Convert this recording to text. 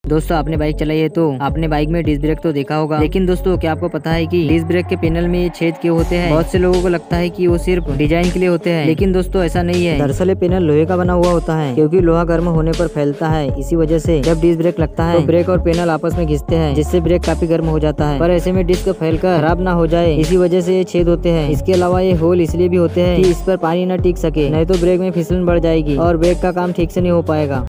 दोस्तों आपने बाइक चलाई है तो आपने बाइक में डिस्क ब्रेक तो देखा होगा, लेकिन दोस्तों क्या आपको पता है कि डिस्क ब्रेक के पैनल में ये छेद क्यों होते हैं? बहुत से लोगों को लगता है कि वो सिर्फ डिजाइन के लिए होते हैं, लेकिन दोस्तों ऐसा नहीं है। दरअसल पैनल लोहे का बना हुआ होता है, क्योंकि लोहा गर्म होने पर फैलता है। इसी वजह से जब डिस्क ब्रेक लगता है तो ब्रेक और पैनल आपस में घिसते हैं, जिससे ब्रेक काफी गर्म हो जाता है। पर ऐसे में डिस्क फैलकर खराब ना हो जाए, इसी वजह से ये छेद होते हैं। इसके अलावा ये होल इसलिए भी होते हैं कि इस पर पानी न टिक सके, नहीं तो ब्रेक में फिसलन बढ़ जाएगी और ब्रेक का काम ठीक से नहीं हो पाएगा।